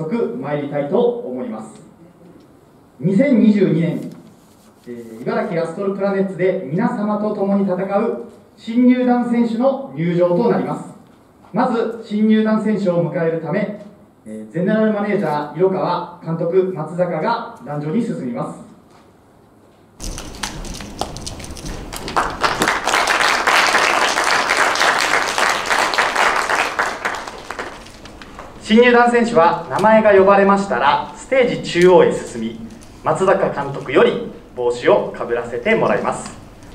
速参りたいと思います。2022年、茨城アストルプラネッツで皆様と共に戦う新入団選手の入場となります。まず新入団選手を迎えるため、ゼネラルマネージャー色川、監督松坂が壇上に進みます。新入団選手は名前が呼ばれましたらステージ中央へ進み、松坂監督より帽子をかぶらせてもらいます。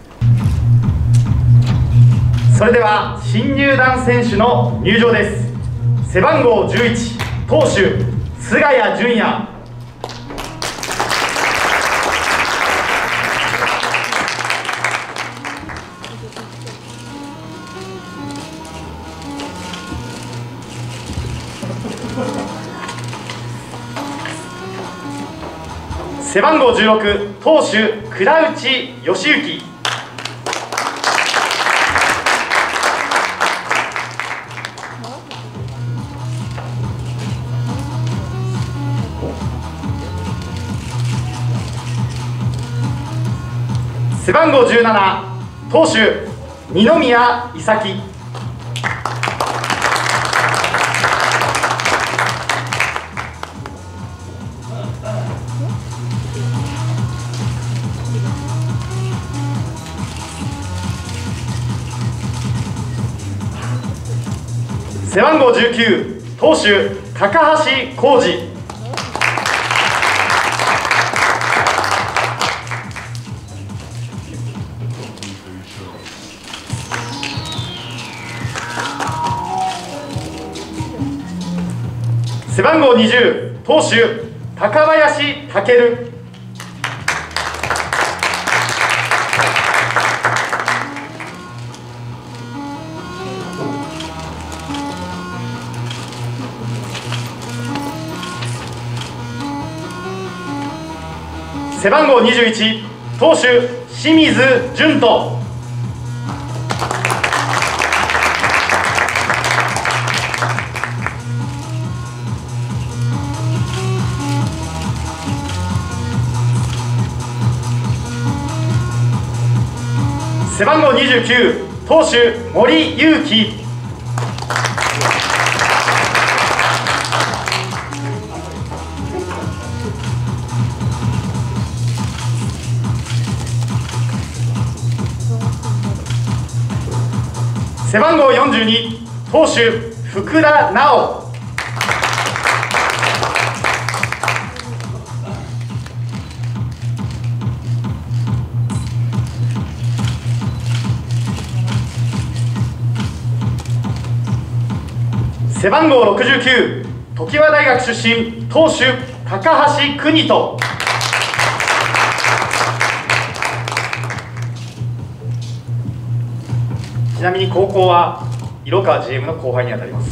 それでは新入団選手の入場です。背番号11、投手菅谷純也。背番号16、投手倉内義行。背番号17、投手二宮伊崎。背番号19、投手高橋浩二。背番号20、投手高林翔。背番号21、投手清水純斗。背番号29、投手森裕樹。背番号42、投手福田直。背番号69、常盤大学出身、投手高橋邦人。ちなみに高校は色川 GM の後輩にあたります。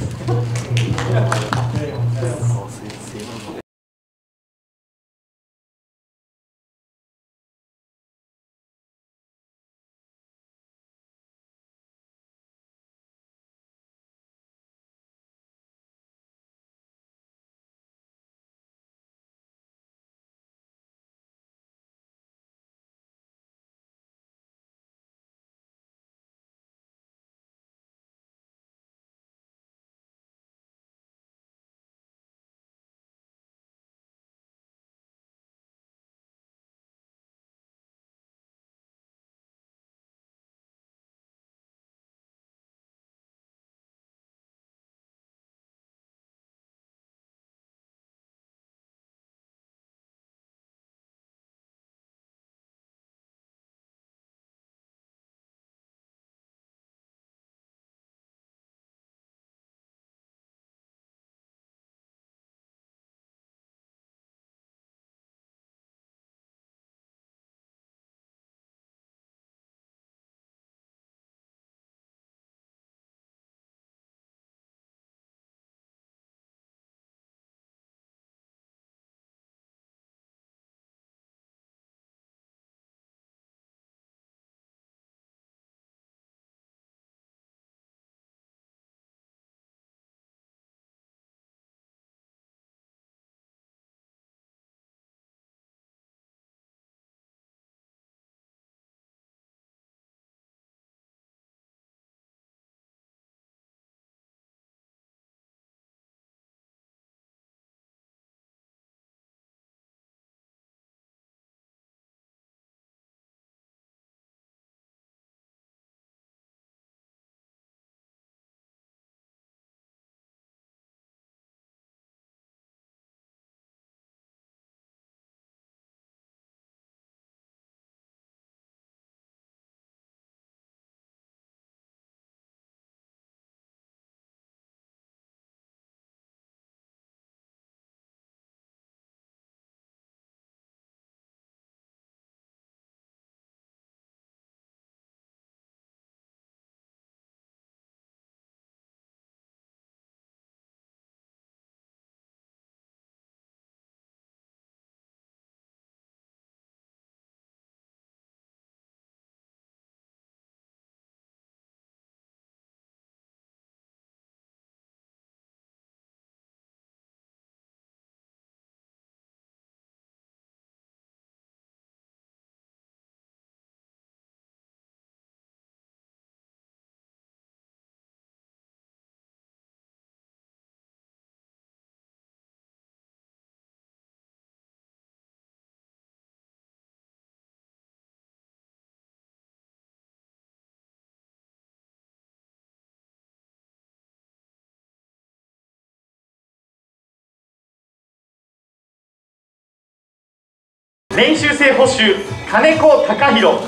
練習生捕手金子隆弘。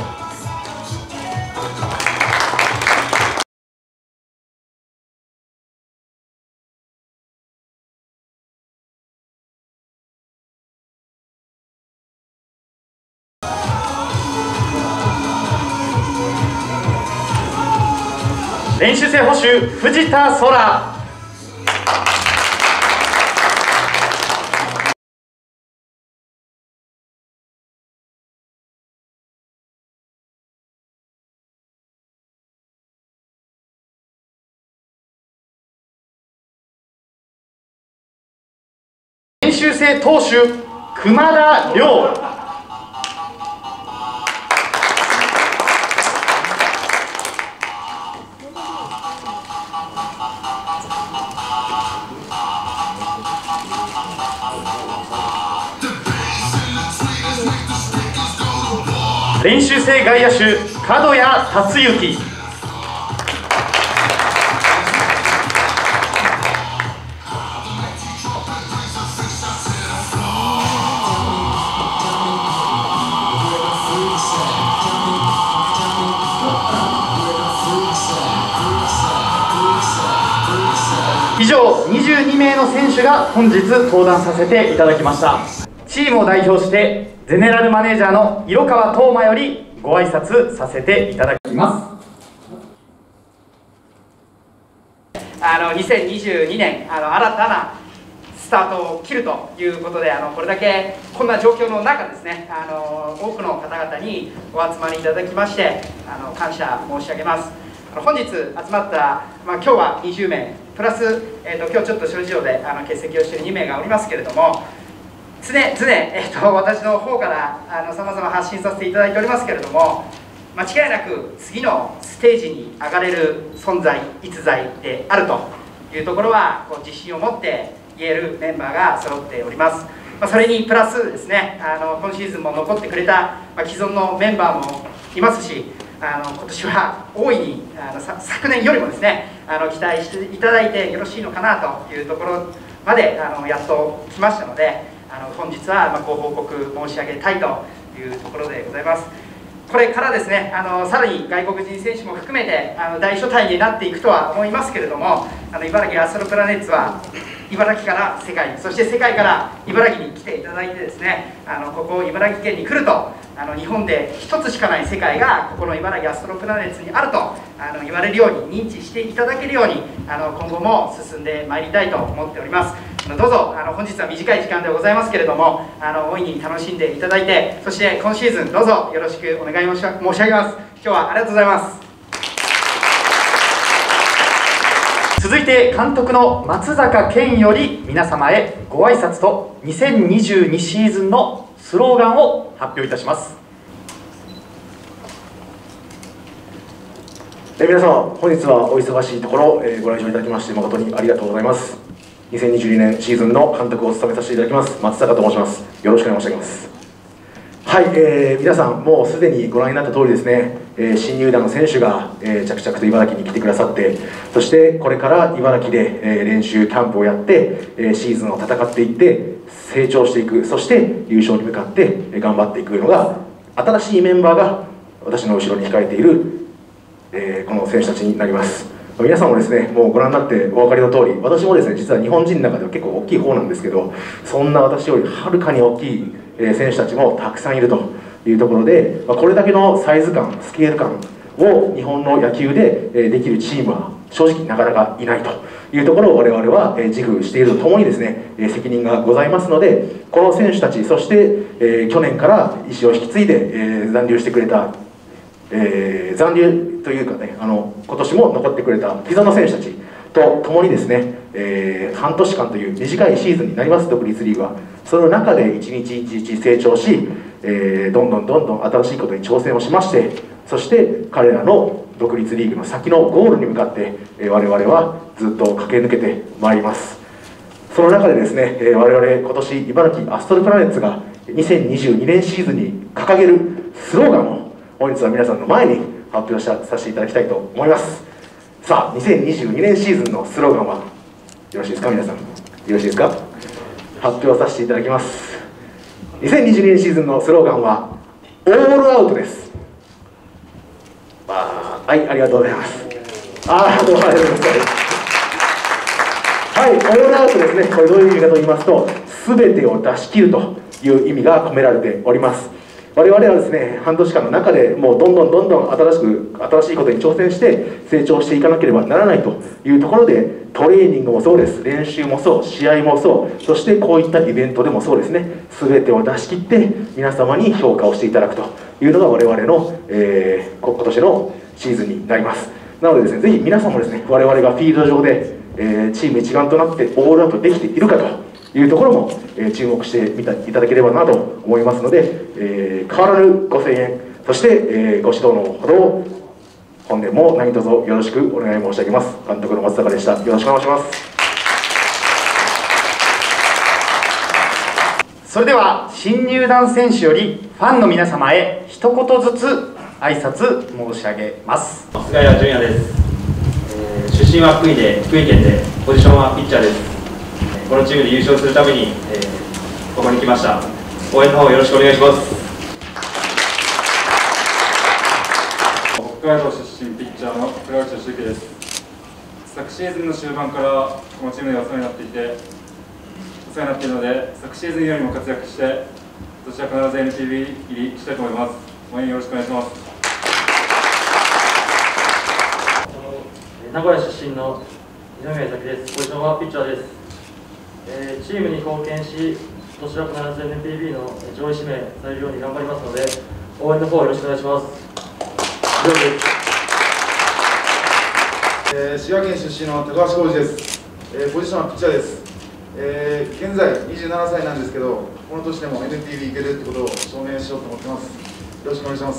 練習生捕手藤田空。練習生投手熊田亮。練習生外野手角谷達之。以上22名の選手が本日登壇させていただきました。チームを代表してゼネラルマネージャーの色川東馬よりご挨拶させていただきます。 2022年新たなスタートを切るということでこれだけこんな状況の中ですね多くの方々にお集まりいただきまして感謝申し上げます。本日集まった、今日は20名プラス、今日ちょっと諸事情で欠席をしている2名がおりますけれども、常々、私の方からさまざま発信させていただいておりますけれども、間違いなく次のステージに上がれる存在逸材であるというところは自信を持って言えるメンバーが揃っております。それにプラスですね今シーズンも残ってくれた既存のメンバーもいますし、今年は大いに昨年よりもですね期待していただいてよろしいのかなというところまでやっと来ましたので、本日はご報告申し上げたいというところでございます。これからですねさらに外国人選手も含めて大所帯になっていくとは思いますけれども、茨城アストロプラネッツは茨城から世界に、そして世界から茨城に来ていただいてですねここ茨城県に来ると日本で一つしかない世界がここの茨城アストロプラネッツにあると言われるように認知していただけるように今後も進んでまいりたいと思っております。どうぞ本日は短い時間でございますけれども大いに楽しんでいただいて、そして今シーズンどうぞよろしくお願い申し上げます。今日はありがとうございます。 続いて監督の松坂健より皆様へご挨拶と2022シーズンのスローガンを発表いたします。 皆様本日はお忙しいところ、ご来場いただきまして誠にありがとうございます。2022年シーズンの監督を務めさせていただきます松坂と申します。よろしくお願い申し上げます。はい、皆さんもうすでにご覧になった通りですね、新入団の選手が、着々と茨城に来てくださって、そしてこれから茨城で、練習キャンプをやって、シーズンを戦っていって成長していく、そして優勝に向かって、頑張っていくのが新しいメンバーが私の後ろに控えている、この選手たちになります。皆さんもですねもうご覧になってお分かりの通り、私もですね実は日本人の中では結構大きい方なんですけど、そんな私よりはるかに大きい選手たちもたくさんいるというところで、これだけのサイズ感スケール感を日本の野球でできるチームは正直なかなかいないというところを我々は自負しているとともにですね責任がございますので、この選手たち、そして去年から意思を引き継いで残留してくれた残留というかね今年も残ってくれた既存の選手たちと共にですね、半年間という短いシーズンになります独立リーグは。その中で一日一日成長し、どんどん新しいことに挑戦をしまして、そして彼らの独立リーグの先のゴールに向かって、我々はずっと駆け抜けてまいります。その中でですね、我々今年茨城アストロプラネッツが2022年シーズンに掲げるスローガンを本日は皆さんの前に発表させていただきたいと思います。さあ2022年シーズンのスローガンはよろしいですか、皆さんよろしいですか。発表させていただきます。 2022年シーズンのスローガンはオールアウトです。はい、ありがとうございます。どうもありがとうございます。はい、オールアウトですね。これどういう意味かと言いますと、全てを出し切るという意味が込められております。我々はですね、半年間の中でもうどんどん新しいことに挑戦して成長していかなければならないというところで、トレーニングもそうです、練習もそう、試合もそう、そしてこういったイベントでもそうですね、全てを出し切って皆様に評価をしていただくというのが我々の、今年のシーズンになります。なのでですね、ぜひ皆さんもですね、我々がフィールド上で、チーム一丸となってオールアウトできているかというところも、注目してみていただければなと思いますので、変わらぬご声援、そして、ご指導のほどを本年も何卒よろしくお願い申し上げます。監督の松坂でした。よろしくお願いします。 それでは新入団選手よりファンの皆様へ一言ずつ挨拶申し上げます。 菅谷純也です。出身は福井県でポジションはピッチャーです。このチームで優勝するために、ここに来ました。応援の方よろしくお願いします。 北海道出身ピッチャーの倉内俊之です。昨シーズンの終盤からこのチームでお世話になっているので、昨シーズンよりも活躍して今年は必ず NPB 入りしたいと思います。応援よろしくお願いします。 名古屋出身の二宮咲です。ポジションはピッチャーです。チームに貢献し、今年は必ず NPB の上位指名されるように頑張りますので、応援の方よろしくお願いします。以上です。滋賀県出身の高橋浩二です。ポジションはピッチャーです。現在27歳なんですけど、この年でも NPB いけるってことを証明しようと思ってます。よろしくお願いします。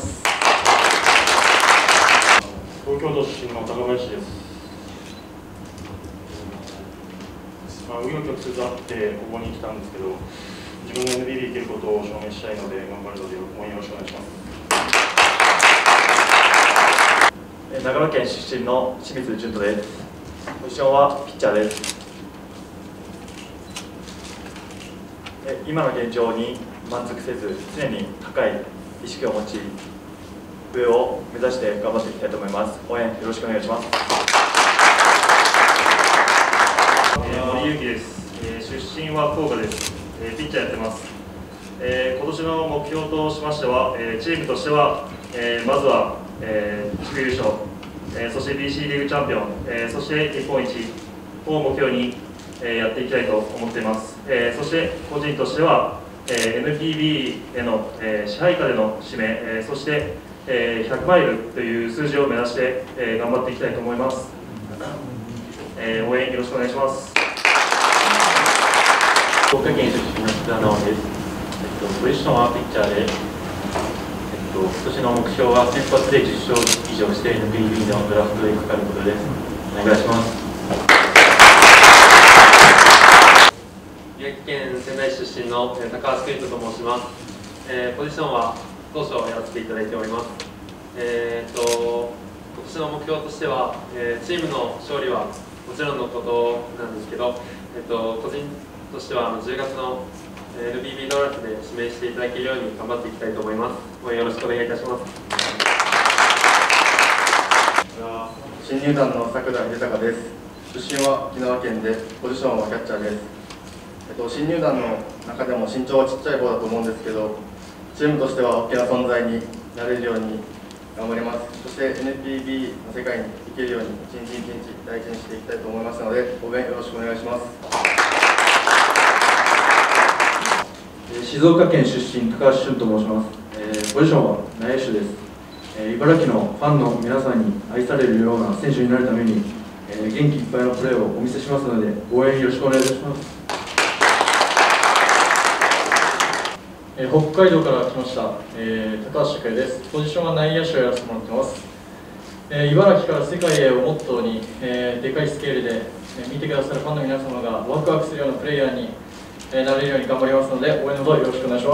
東京都出身の高林です。紆余曲折あってここに来たんですけど、自分の NPB いけることを証明したいので頑張るので応援よろしくお願いします。長野県出身の清水純斗です。ポジションはピッチャーです。今の現状に満足せず、常に高い意識を持ち、上を目指して頑張っていきたいと思います。応援よろしくお願いします。森裕樹です。出身は福岡です。ピッチャーやってます。今年の目標としましては、チームとしては、まずは、地区優勝、そして BC リーグチャンピオン、そして日本一を目標に、やっていきたいと思っています。そして個人としては、NPB への、支配下での指名、そして100マイルという数字を目指して、頑張っていきたいと思います。応援よろしくお願いします。福岡県出身の福田直です。ポジションはピッチャーで、今年の目標は先発で10勝以上して NPB のドラフトへかかることです。お願いします。 宮城県仙台市出身の高橋健人と申します。ポジションは投手をやらせていただいております。今年の目標としては、チームの勝利はもちろんのことなんですけど、個人としては10月の NPB ドラフトで指名していただけるように頑張っていきたいと思います。応援よろしくお願いいたします。 新入団の作田豊です。出身は沖縄県で、ポジションはキャッチャーです。新入団の中でも身長はちっちゃい方だと思うんですけど、チームとしては大きな存在になれるように頑張ります。そして NPB の世界に行けるように一日一日大事にしていきたいと思いますので、応援よろしくお願いします。 静岡県出身、高橋俊と申します。ポジションは内野手です。茨城のファンの皆さんに愛されるような選手になるために、元気いっぱいのプレーをお見せしますので、応援よろしくお願いいたします。北海道から来ました、高橋拓也です。ポジションは内野手をやらせてもらってます。茨城から世界へをモットーに、でかいスケールで、見てくださるファンの皆様がワクワクするようなプレイヤーに、なれるように頑張りますので、応援のほどよろしくお願いします。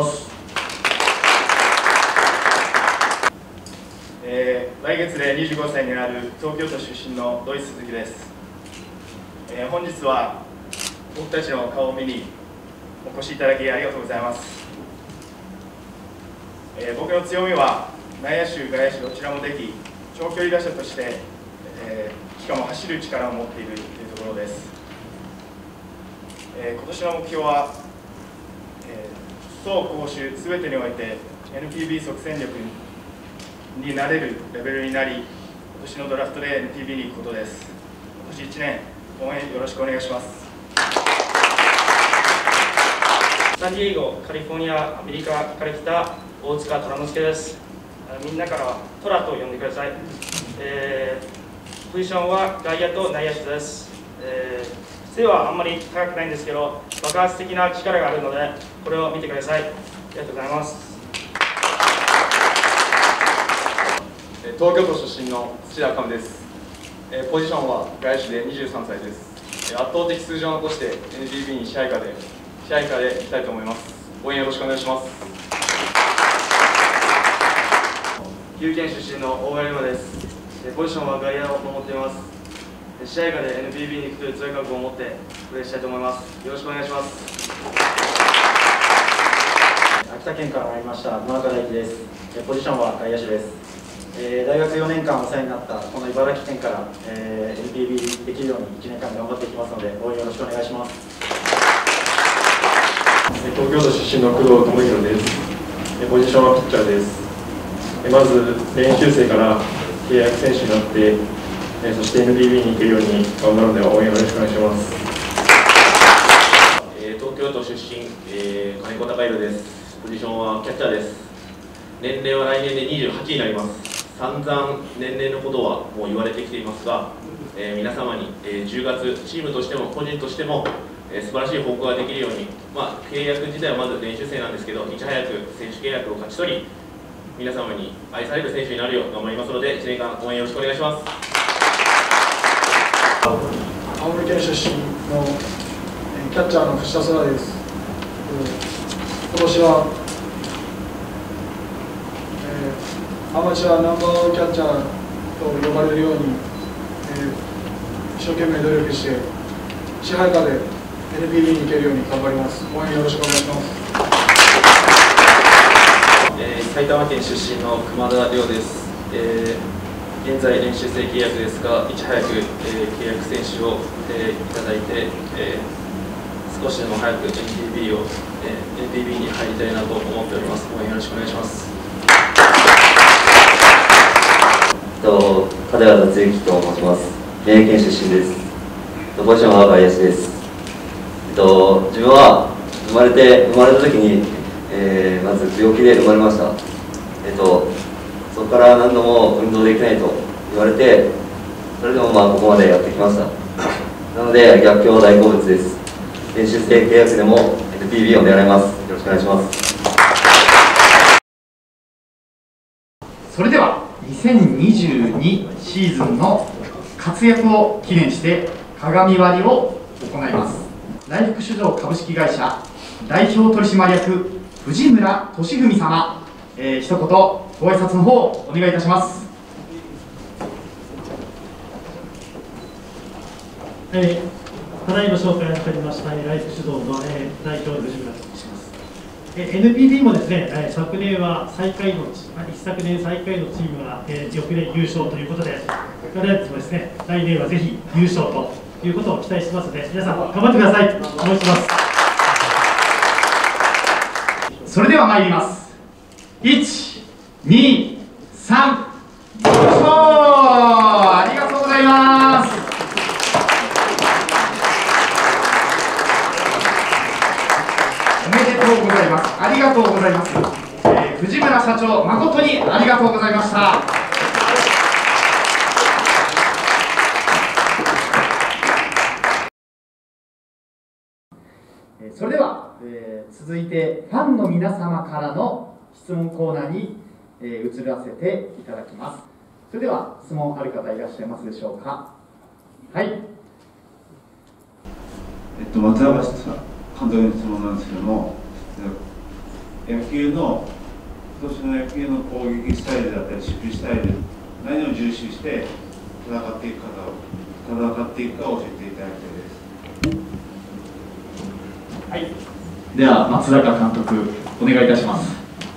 来月で25歳になる東京都出身の土井鈴木です。本日は僕たちの顔を見にお越しいただきありがとうございます。 僕の強みは内野手、外野手どちらもでき、長距離打者として、しかも走る力を持っているというところです。今年の目標は、走攻守すべてにおいて NPB 即戦力になれるレベルになり、今年のドラフトで NPB に行くことです。今年1年応援よろしくお願いします。 サンディエゴ、カリフォルニア、アメリカから来た大塚虎之介です。みんなからはトラと呼んでください。ポジションは外野と内野手です。背はあんまり高くないんですけど、爆発的な力があるので、これを見てください。ありがとうございます。 東京都出身の土田寛です。ポジションは外野手で23歳です。圧倒的数字を残して NPB に支配下でいきたいと思います。応援よろしくお願いします。 岐阜県出身の大川亮です。ポジションは外野を守っています。試合下で NPB に行くという強い覚悟を持ってプレーしたいと思います。よろしくお願いします。 秋田県から参りました野中大輝です。ポジションは外野手です。大学4年間お世話になったこの茨城県から、NPB できるように1年間頑張っていきますので応援よろしくお願いします。 東京都出身の工藤智弘です。ポジションはピッチャーです。まず練習生から契約選手になって、そして NPB に行けるように頑張るので応援よろしくお願いします。 東京都出身、金子隆弘です。ポジションはキャッチャーです。年齢は来年で28になります。散々年齢のことはもう言われてきていますが、皆様に、10月チームとしても個人としても素晴らしい報告ができるように、契約自体はまず練習生なんですけど、いち早く選手契約を勝ち取り、皆様に愛される選手になるよう頑張りますので、1年間応援よろしくお願いします。 青森県出身のキャッチャーの藤田空です。今年は、アマチュアナンバーワンキャッチャーと呼ばれるように、一生懸命努力して支配下で NPB に行けるように頑張ります。応援よろしくお願いします。 埼玉県出身の熊田亮です。現在練習生契約ですが、いち早く、契約選手を、いただいて、少しでも早く NPB に入りたいなと思っております。応援よろしくお願いします。 片方剛之と申します。三重県出身です。ポジションは外野手です。自分は生まれた時に、まず病気で生まれました。そこから何度も運動できないと言われて、それでもここまでやってきました。なので逆境は大好物です。練習生契約でも NPB を狙います。よろしくお願いします。 それでは2022シーズンの活躍を記念して鏡割りを行います。来福酒造株式会社代表取締役藤村俊文様、一言ご挨拶の方お願いいたします。 ただいま紹介しておりました来福酒造の、代表藤村と申します。NPB もですね、昨年は一昨年最下位のチームが、翌年優勝ということで、我々もですね、来年はぜひ優勝ということを期待しますので、皆さん頑張ってくださいと思います。 それでは参ります。1、2、3、よいしょー。ありがとうございます。おめでとうございます。ありがとうございます。藤村社長、誠にありがとうございました。それでは、続いてファンの皆様からの質問コーナーに、移らせていただきます。それでは質問ある方いらっしゃいますでしょうか。はい。 松山監督の質問なんですけども、野球の今年の野球の攻撃スタイルだったり守備スタイル、何を重視して戦っていくかを教えていただきたいです。 はい。では松坂監督お願いいたします。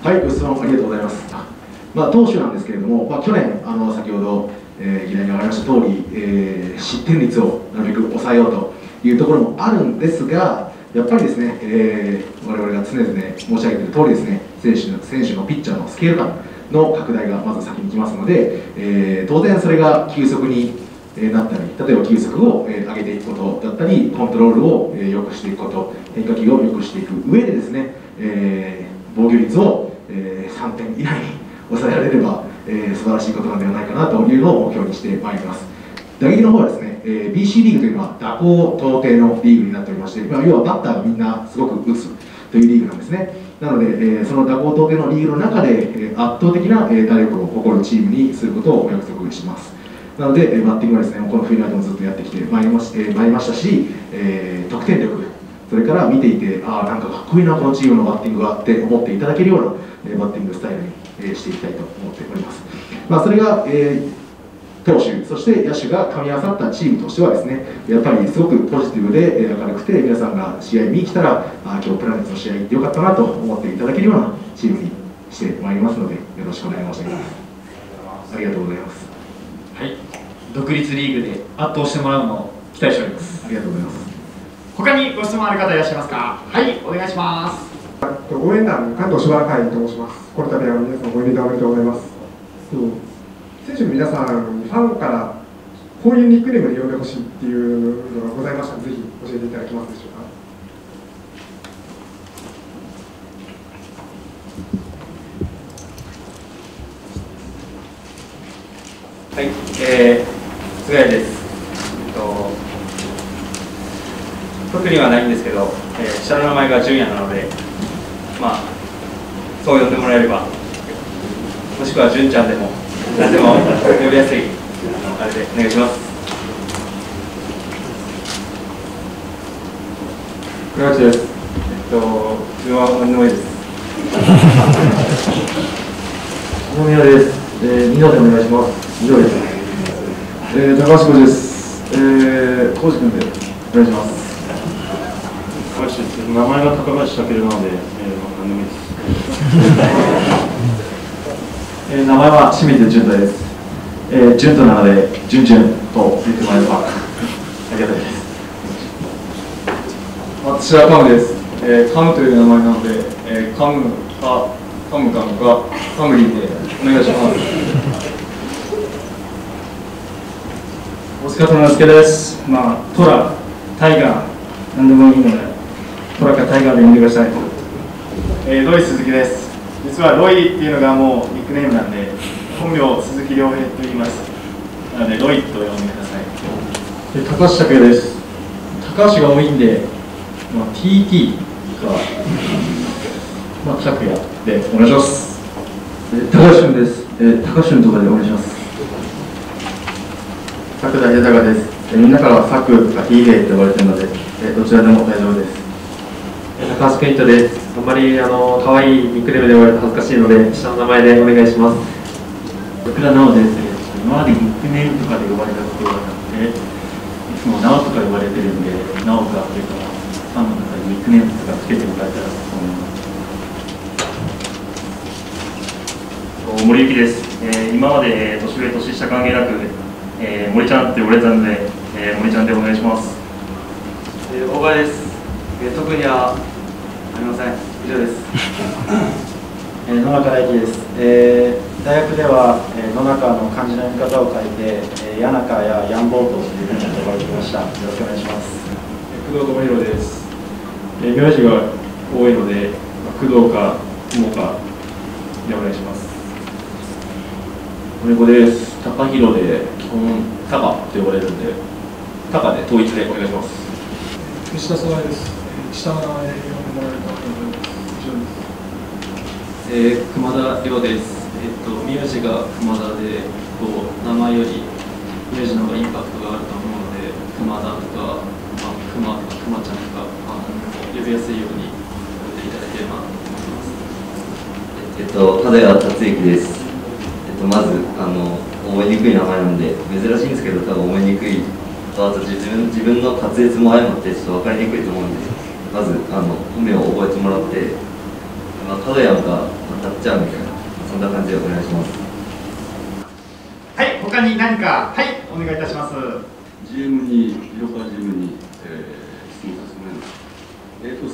はい、ご質問ありがとうございます。投手なんですけれども、去年、先ほど、議題に上がりました通り、失点率をなるべく抑えようというところもあるんですが、やっぱりですね、我々が常々申し上げている通りですね、選手のピッチャーのスケール感の拡大がまず先に来ますので、当然それが急速になったり、例えば球速を上げていくことだったり、コントロールを良くしていくこと、変化球を良くしていく上でですね、防御率を3点以内に抑えられれば、素晴らしいことなんではないかなというのを目標にしてまいります。打撃の方はですね、BC リーグというのは打高投低のリーグになっておりまして、要はバッターがみんなすごく打つというリーグなんですね。なので、その打高投低のリーグの中で、圧倒的な打力を誇るチームにすることをお約束します。なので、バッティングはですね、この冬の間もずっとやってきてまいりましたし、得点力、それから見ていて、なんかかっこいいな、このチームのバッティングはって思っていただけるようなバッティングスタイルにしていきたいと思っております。それが、投手、そして野手が噛み合わさったチームとしてはですね、やっぱりすごくポジティブで明るくて、皆さんが試合に来たら、今日プラネットの試合行ってよかったなと思っていただけるようなチームにしてまいりますので、よろしくお願い申し上げます。ありがとうございます。 はい、独立リーグで圧倒してもらうのを期待しております。 ありがとうございます。 他にご質問ある方いらっしゃいますか。はい、お願いします。 応援団関東芝会と申します。この度は皆さんご入れておめでとうございます。選手の皆さんにファンからこういうニックネームで呼んでほしいっていうのがございましたら、ぜひ教えていただけますでしょうか。 はい、菅谷です。特にはないんですけど、下の名前が純也なので、そう呼んでもらえれば、もしくは純ちゃんでも何でも呼びやすいあれでお願いします。 倉内です。自分は何でもいいです。 野宮です。二度でお願いします。以上です。高橋浩二です。浩二君でお願いします。 名前が高橋武なので、何でもいいです。 名前は清水純太です。純となので、純と言ってもらえればありがたいです。 私はカムです。カムという名前なので、カムかカムかカムリーでお願いします。 大塚智之介です。トラ、タイガー、何でもいいので、トラかタイガーで呼んでください。 ロイ鈴木です。実はロイっていうのがもうニックネームなんで、本名鈴木亮平と言います。なのでロイと呼んでください。 高橋拓也です。高橋が多いんで、TT か、拓也でお願いします。高橋俊です。高橋俊とかでお願いします。 作田豊です。みんなからはサクとか T ヘイと呼ばれているので、どちらでも大丈夫です。 高橋健人です。あんまり可愛いニックネームで呼ばれて恥ずかしいので、下の名前でお願いします。 福田直です。今までニックネームとかで呼ばれたことがなくて、いつも直とか呼ばれてるんで、直がこれからファンの方にニックネームとかつけてもらえたらと思います。 森幸です。今まで年上年下関係なく、森ちゃんって呼ばれたので、森ちゃんでお願いします。 大川です。特にはありません。以上です。 野中大輝です。大学では、野中の漢字の読み方を書いて、谷中やヤンボートというふうに呼ばれていました。よろしくお願いします。 工藤智弘です。名字が多いので、工藤か友かでお願いします。 森子です。高弘で基本タカと呼ばれるんで、タカで統一でお願いします。 藤田壮平です。下の名前で呼んでもらえると以上です。 熊田亮です。名字が熊田で、名前より名字の方がインパクトがあると思うので、熊田とか、熊とか熊ちゃんとか、呼びやすいように呼んでいただければと思います。 角谷達之です。まず覚えにくい名前なんで珍しいんですけど、多分覚えにくいと、あと自分の滑舌も相まってちょっと分かりにくいと思うんで、まず本名を覚えてもらって、角谷がまたっちゃうみたいな、そんな感じでお願いします。 はい、他に何か、はい、お願いいたします。 GM に、広川 GM に、質問させてもらいます。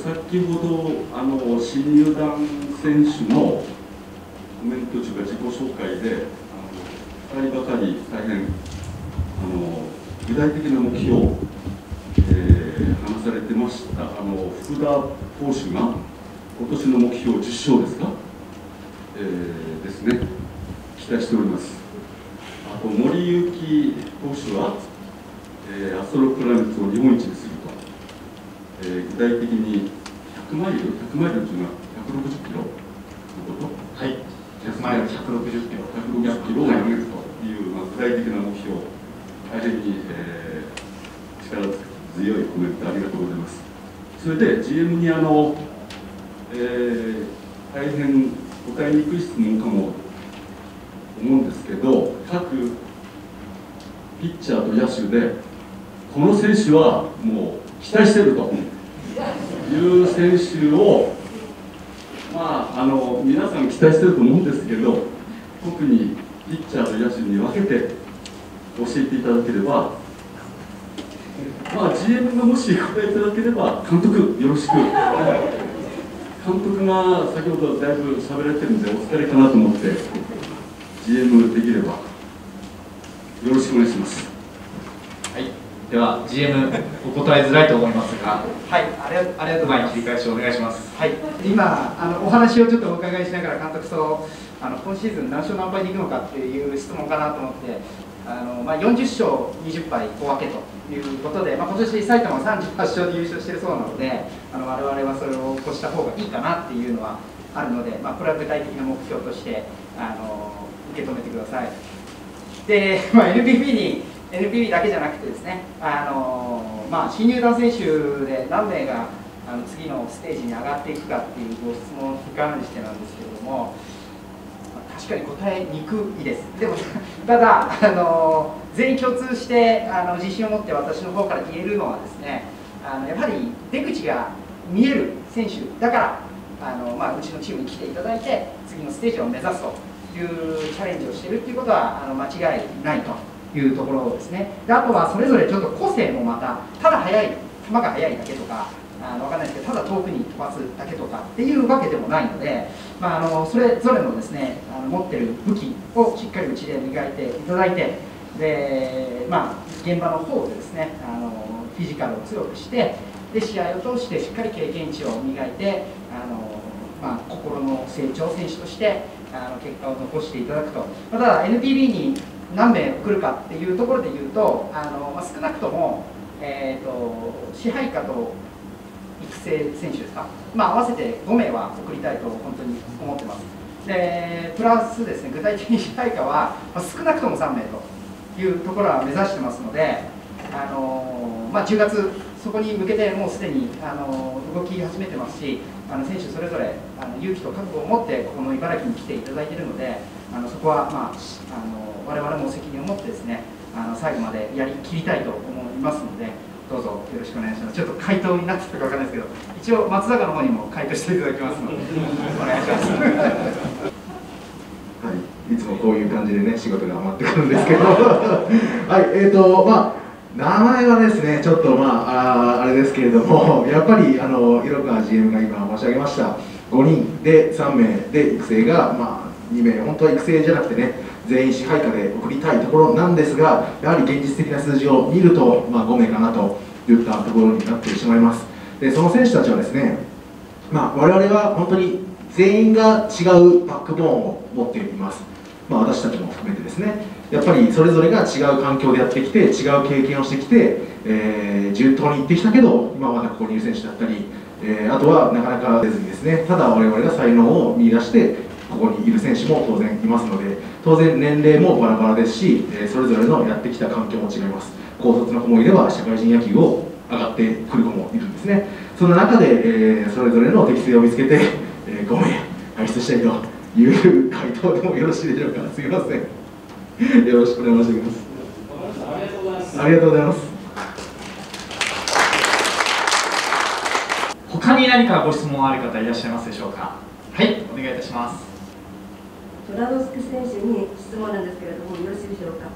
先ほど新入団選手のコメントというか自己紹介で2人ばかり大変具体的な目標を、話されてました。福田投手が今年の目標10勝ですか、ですね、期待しております。あと森ゆき投手は、アストロプラネッツを日本一にすると、具体的に100マイルというのは160キロのこと、はい、100マイル160キロを投げるという、具体的な目標、大変に、力強いコメントありがとうございます。それで GM に大変答えにくい質問かも思うんですけど、各ピッチャーと野手でこの選手はもう期待してるという選手を、皆さん期待してると思うんですけど、特にピッチャーと野手に分けて教えていただければ、GM がもし答えていただければ、監督よろしく、監督が先ほどだいぶ喋られてるんでお疲れかなと思って GM できればよろしくお願いします。 はい、では GM お答えづらいと思いますが、 はい、ありがとうございます。 切り返しをお願いします。 はい、今お話をちょっとお伺いしながら、監督今シーズン何勝何敗でいくのかっていう質問かなと思って、40勝20敗小分けということで、今年埼玉は38勝で優勝しているそうなので、我々はそれを越した方がいいかなっていうのはあるので、これは具体的な目標として受け止めてください。で、NPB だけじゃなくてですね、新入団選手で何名が次のステージに上がっていくかっていうご質問に関してなんですけれども、確かに答えにくいです。でもただ全員共通して自信を持って私の方から言えるのはですね、やはり出口が見える選手だからうちのチームに来ていただいて次のステージを目指すというチャレンジをしているということは間違いないというところですね。で、あとはそれぞれちょっと個性もまただ速い球が速いだけとか分かんないですけど、ただ遠くに飛ばすだけとかっていうわけでもないので、それぞれのですね持ってる武器をしっかりうちで磨いていただいて、で、現場の方でですねフィジカルを強くして、で試合を通してしっかり経験値を磨いて心の成長選手として結果を残していただくと。ただ NPB に何名送るかっていうところでいうと少なくとも、支配下と育成選手ですか、合わせて5名は送りたいと本当に思ってます。でプラスですね、具体的に支配下は少なくとも3名というところは目指してますので、10月そこに向けてもうすでに動き始めてますし、選手それぞれ勇気と覚悟を持ってこの茨城に来ていただいているので、そこは我々も責任を持ってですね最後までやりきりたいと思いますので、どうぞよろしくお願いします。ちょっと回答になってたかわからないですけど、一応松坂の方にも回答していただきますのでお願いします。 はい、いつもこういう感じでね仕事が余ってくるんですけどはい、名前はですねちょっとあれですけれども、やっぱり色川 GM が今申し上げました5人で3名で育成が2名、本当は育成じゃなくてね全員支配下で送りたいところなんですが、やはり現実的な数字を見ると、5名かなといったところになってしまいます。でその選手たちはですね、我々は本当に全員が違うバックボーンを持っています。私たちも含めてですね、やっぱりそれぞれが違う環境でやってきて違う経験をしてきて、順当にいってきたけど今まだここにいる選手だったり、あとはなかなか出ずにですね、ただ我々が才能を見出してここにいる選手も当然いますので、当然年齢もバラバラですし、それぞれのやってきた環境も違います。高卒の子もいれば社会人野球を上がってくる子もいるんですね。その中で、それぞれの適性を見つけて、5名輩出したいという回答でもよろしいでしょうか。すみません。よろしくお願いします。ありがとうございます。 他に何かご質問ある方いらっしゃいますでしょうか。はい、お願いいたします。 トラノスク選手に質問なんですけれども、よろしいでしょうか。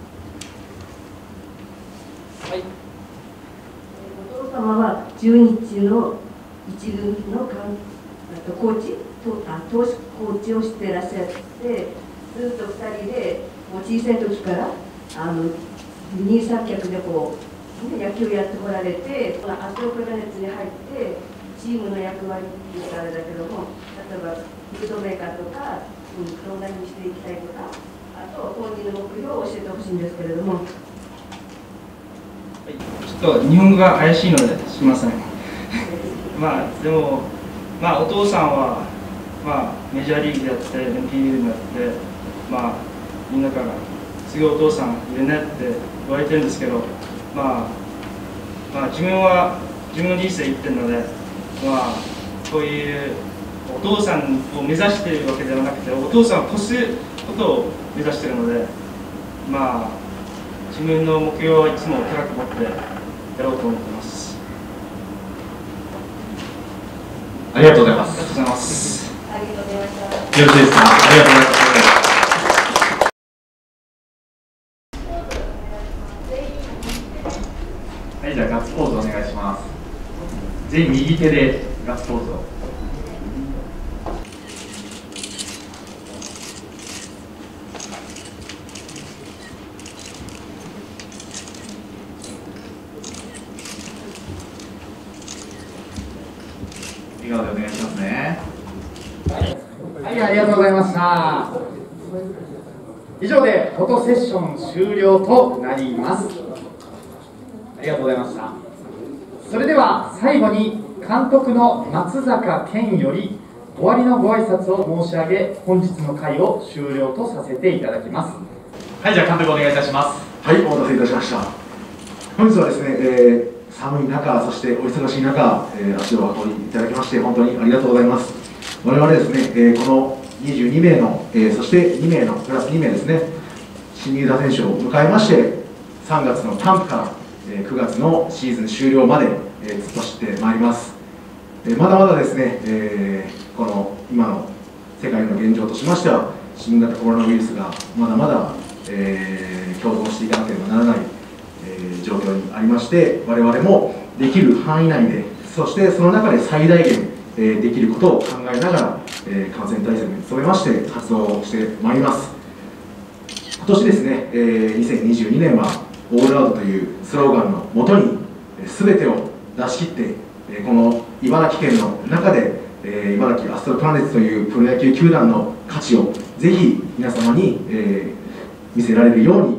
はい。お父様は中日の一軍のコーチ、投手コーチをしていらっしゃって、ずっと2人で小さい時から二人三脚で野球をやってこられて、このアストロプラネッツに入ってチームの役割っていうかあれだけども、例えばムードメーカーとか、どんなふうにしていきたいとか、あと本人の目標を教えてほしいんですけれども。 ちょっと日本語が怪しいのですみません。でも、お父さんは、メジャーリーグでやって、NPB でやって、みんなから次お父さんいるねって言われてるんですけど、自分は自分の人生生きてるので、こういうお父さんを目指しているわけではなくて、お父さんを越すことを目指しているので、自分の目標はいつも高く持ってやろうと思っています。 ありがとうございます。 ありがとうございます。ありがとうございました。 よろしいですか。ありがとうございます。 はい、じゃあガッツポーズお願いします。全員右手でガッツポーズを。笑顔でお願いしますね。 はい、ありがとうございました。以上でフォトセッション終了となります。ありがとうございました。それでは最後に監督の松坂健より終わりのご挨拶を申し上げ、本日の会を終了とさせていただきます。 はい、じゃあ監督お願いいたします。 はい、お待たせいたしました。本日はですね、寒い中、そしてお忙しい中、足を運んでいただきまして本当にありがとうございます。我々ですね、この22名の、そして2名のプラス2名ですね、新入団選手を迎えまして、3月のキャンプから9月のシーズン終了まで突っ走ってまいります。まだまだですね、この今の世界の現状としましては、新型コロナウイルスがまだまだ、共存していかなければならない、状況にありまして、我々もできる範囲内で、そしてその中で最大限、できることを考えながら、感染対策に努めまして活動してまいります。今年ですね、2022年はオールアウトというスローガンのもとに全てを出し切って、この茨城県の中で、茨城アストロプラネッツというプロ野球球団の価値をぜひ皆様に、見せられるように、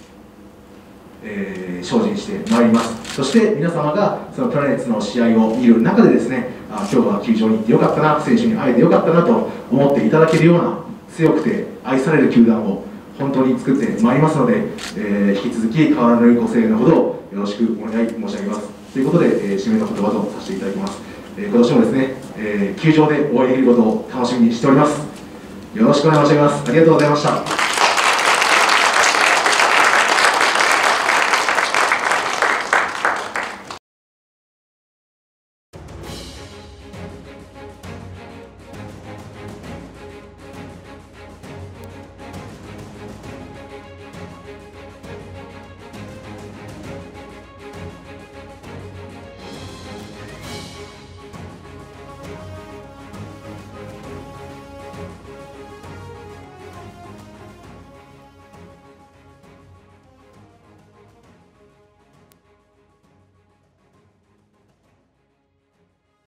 精進してまいります。そして皆様がそのプラネッツの試合を見る中でですね、今日は球場に行ってよかったな、選手に会えてよかったなと思っていただけるような強くて愛される球団を本当に作ってまいりますので、引き続き変わらぬご声援のほどよろしくお願い申し上げますということで、締めの言葉とさせていただきます。今年もですね、球場でお会いできることを楽しみにしております。よろしくお願い申し上げます。ありがとうございました。